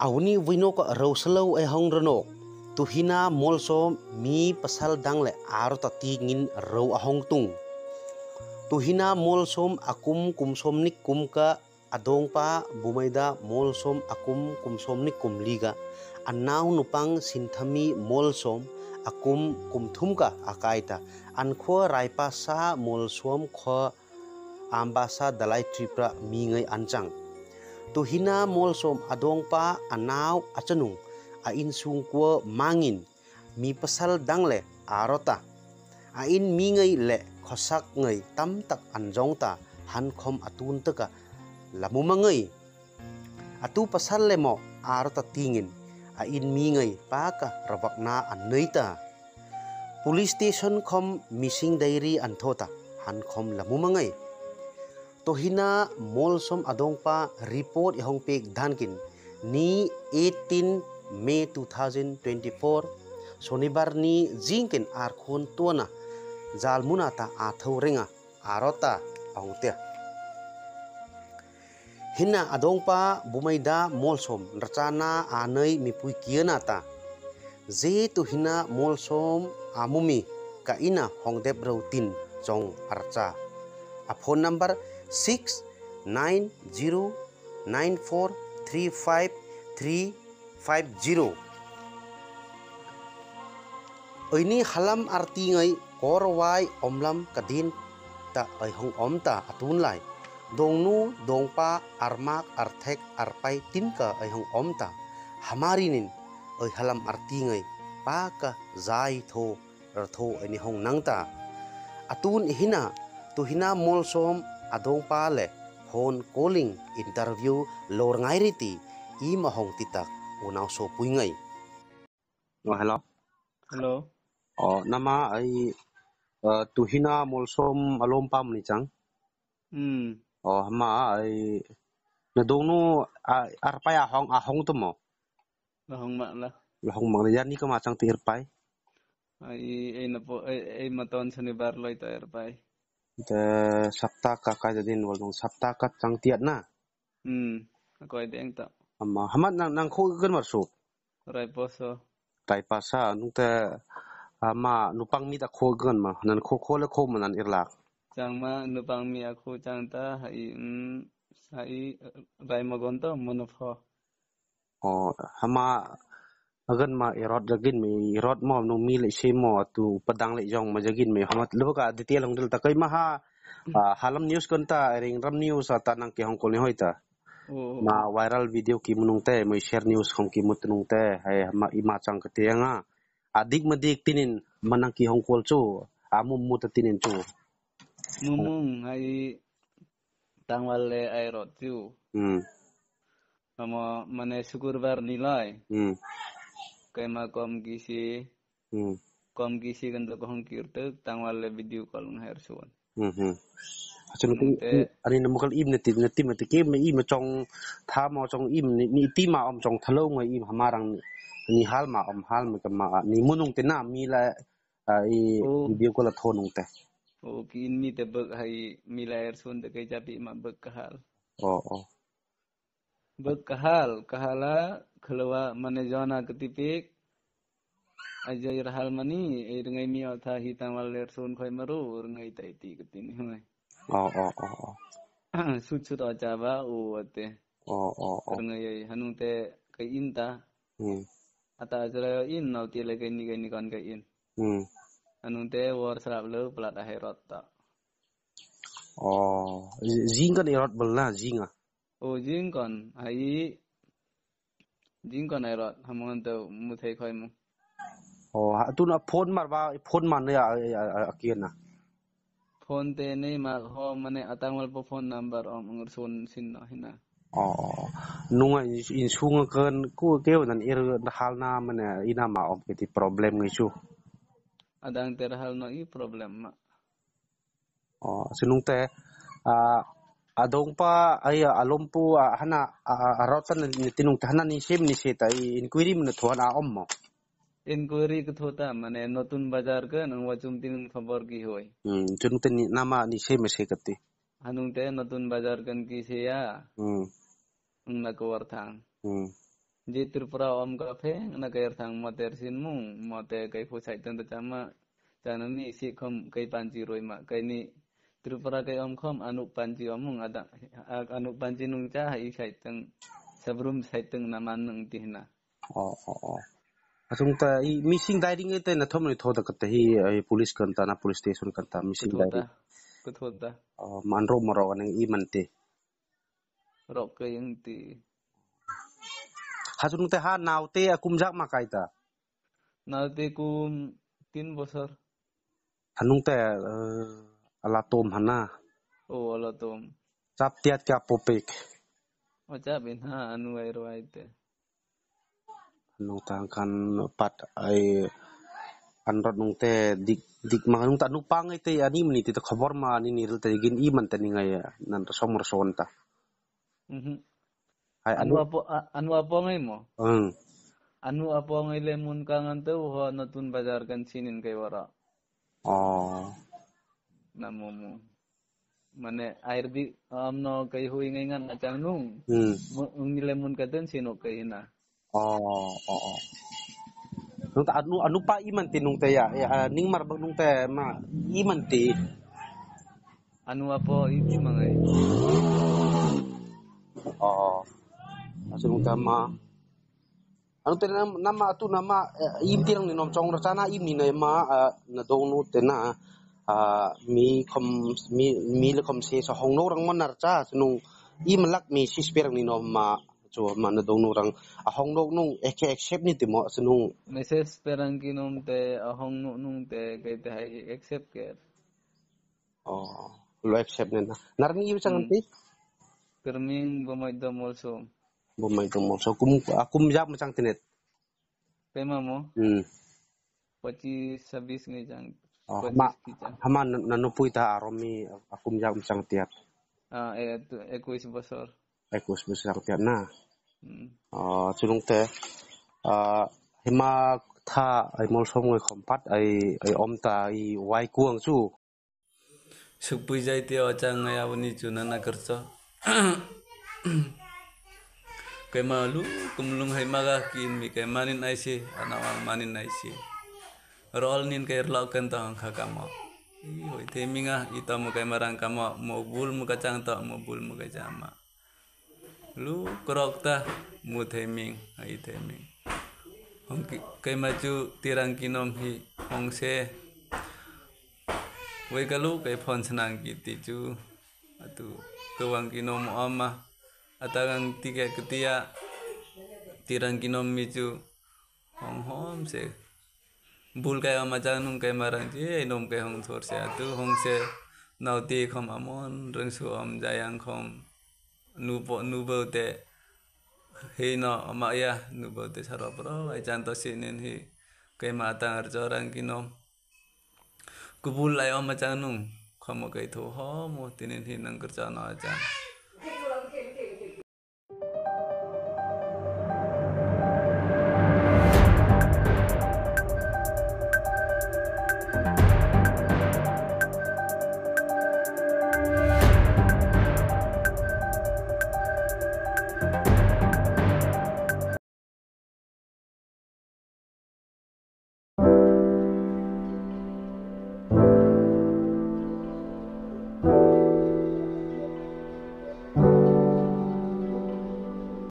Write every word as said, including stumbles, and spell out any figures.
Awni wino ka roselo e hong renok. Tuhina molso mi pasal dang le aro tatingin raw ahong tung. Tuhina molsom akum kumsomnik kumka adong pa bumayda molsom akum kumsomnik kumliga. Anaw nupang sinthami molsom akum kumthumka akaita. Ankho raipa sa molsom kho ambasa dalai tripra mingay ancang. Tuhina molsom adong pa anaw achanung ain sungkwa mangin mi pasal dangle arota ain mingay le khosak ngay tam tak anjong ta han khom atun taka lamumangay atu pasal le mo arota tingin ain mingay paka rawakna anneita police station khom missing diary anthota han khom lamumangay Tohina molsom adong pa report ihong pek dhankin ni eighteen May two thousand twenty-four Shonibar ni jingkin arkhon tuana jalmuna ta athau renga arota ahongte Hina adong pa bumayda molsom rachana anay mipui kiana ta je tuhina molsom amumi kaina hongdep routin chong archa a phone number six nine zero nine four three five three five zero. Ini halam arti ngai korwai omlam kadin ta ai hong omta atun lai dongnu dongpa armak arthek arpai tinka ai hong omta hamarinin ai halam arti ngai pa ka zai tho ratho ini hong nangta atun hina tu hina molsom adong pale phone calling interview lor ngai riti i mahong titak unaw so puingay. Oh hello. Hello. Oh nama ay uh, tuhina molsom alompam ni chang. Hmm. Oh ma ay nadongno uh, arpay ahong ahong to mo. Lahong ma la. Lahong mang yan ni ka machang ti arpay. Ay ay na po ay, ay maton sa ni Barloy ta arpay. Te sapta ka kaya din walong sapta ka chang tiat na. Hmm. Ako ay deng ta. Ama hamat nang nang ko gan marso. Ray poso. Tai pasa nung te ama nupang mi ta ko gan ma nan ko ko le ko man irlak. Chang ma nupang mi ako chang ta hai um, hai ray magonto monopho. Oh hama agan ma irot jagin mi irot mo no mi le se mo tu padang le jong ma jagin mi hamat lo ka detail long dil ta kai ma ha halam news kan ta ring ram news ata nang ke hong ko le hoita Oh. ma viral video ki munung te mai share news khom ki mutunung te hai ma ima chang ka te nga adik madik tinin manang ki hong kol chu amum mut tinin chu Mumung hai tangwal le ay rot tu. hmm Amo mane syukurbar nilai. hmm Kay ma kom gisi hmm kom gisi kan to kong kirte tangwal le video call ng hersuan. hmm hmm Achun ti ani na mukal im na ti na ti ma ti ke ma im chong tha mo chong im ni ti ma om chong thalo ngai im hamarang ni hal ma om hal ma ka ma ni munung te na mi la ai video ko la thonung te o kin mi te bag hai mila hersuan te kay japi ma bag kahal oh oh bag kahal kahala khalawa mane jona ketipik aja irhal mani e ngai mi tha hi tangwal hersuan khoi maru ngai tai ti ketini hoi oh oh oh oh sut sut aja ba o ate oh oh oh ngai hanung te kay inta hmm ata jara in nau ti le kay ni kay ni kon kay in hmm hanung te war sarap le plat aherot ta oh jing kan irot bel na jing ah o jing kon hai jing kon aherot hamon te muthai khoi mu oh tu na phone mar ba phone man ya akian na phone te nei ma ho mane atangwal po phone number om ngur sun sin no hina oh nunga in sunga kan ku ke nan ir hal na mane ina ma om kiti problem ngai chu adang terhal no i problem ma oh sinung te a adong pa ay alom pu hana arotan ni tinung hana ni sim ni seta inquiry mun thon a om mo inquiry ko thota mane notun bazar ke nang wachum tin khabar ki hoy hmm chun te ni nama ni sim se kati hanung te notun bazar kan ki se ya hmm na ko warthang hmm je Tripura om kafe na kair thang moter sin mung mote kai fu sai tang tama chana ni si khom kai panji roi ma kai ni Tripura kai om khom anu panji omung ada anu panji nung cha hai sai tang sabrum sai tang naman nung tihna oh oh oh asung ta i missing diary ngai te na thom ni thoda ka te hi ai police kan ta na police station kan ta missing diary kuthota kuthota oh manro maro aneng i mante rok kai yang ti hasung te ha naute akum jak makai ta naute kum tin bosor hanung te ala tom hana oh ala tom chap tiat ka popek ocha bin ha anu ai roi te nung tang kan pat ai anrot nung te dik dik manung ta nung pang te ani meni te khabar ma ni niril te gin i man te ni ngai nan som son ta mhm ai anu anu apo anu apo ngai mo eng anu apo ngai lemun kangan tu ho natun bazar kan sinin kai wara oh namumu mane air bi amno kai hui ngai ngan achang nung hmm ngi lemun katen sino kai na oh oh oh nung ta anu anu pa i man te nung te ya ya ning mar nung te ma i man te anu apo iti mangai oh asu nung ta ma anu te nam nama tu nama im tirang ni nom chong ra chana im ni na ma na dong nu te na mi khom mi mi le khom se sa hong no rang man nar cha sunung i man lak mi sis perang ni nom ma chu ma na dong nu rang a hong no nung ek accept ni te mo sunung message perang kinom te ahong nu nung te kai te hai accept ke oh lo accept ni na narni i chang ti kerming bomai dom also bo mai to mo so kum akum jak ma chang tinet pema mo hmm pachis sabis ngai jang oh ma pachis ki jang hama nanu pui ta aromi akum jak ma chang tiat ah eh tu equis bosor ekus besar tiat na hmm uh, chulung te uh, hima tha ai mol som ngoi khompat ai ai om ta ai wai kuang chu supui jai te ochang ngai awni chunana kerja kai malu kumlung hai maga kin mi kai manin aisi anawang manin aisi rol nin kai rlau kan ta angkha kama i hoi te minga ita mo kai marang kama mo bul mo kacang ta mo bul mo kai jama lu krok ta mu the ming ai the ming hong kai maju tirang kinom hi hong se wei kalu kai phon senang ki ti chu atu kawang kinom ama atagang tiga ketia tirang kinom mi chu hong hom se bul kai ama janung kai marang je nom kai hong thor se atu hong se nauti khom amon reng su om jayang khom nu po nu bo te he no ama ya nu bo te saro pro ai chan to sinin hi kai ma tang ar jorang kinom kubul lai om janung khom kai tho ho mo tinin hi nang kerja na aja